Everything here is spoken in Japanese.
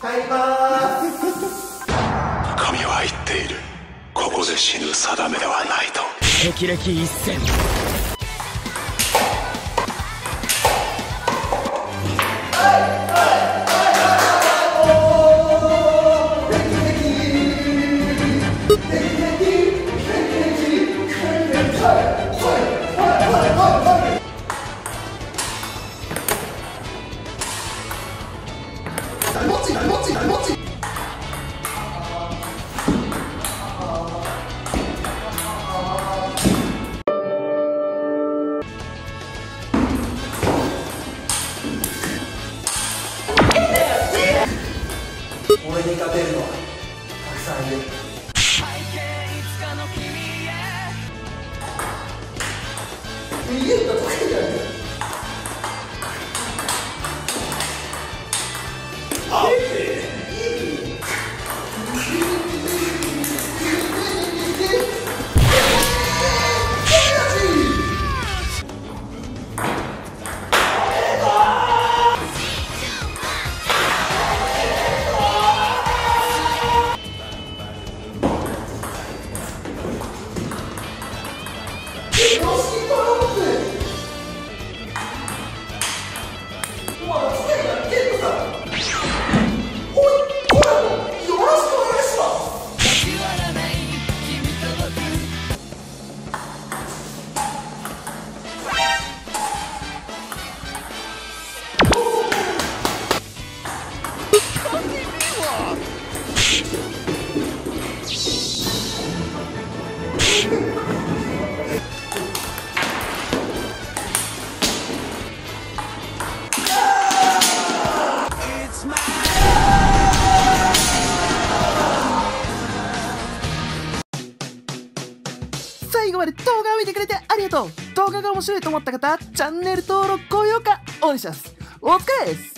入りまーす。 神は言っている。ここで死ぬ定めではないと。 霹靂一閃。 俺に勝てるのはたくさんいる。逃げるの得意なんだよ。 最後まで動画を見てくれてありがとう。動画が面白いと思った方、チャンネル登録、高評価お願いします。お疲れです。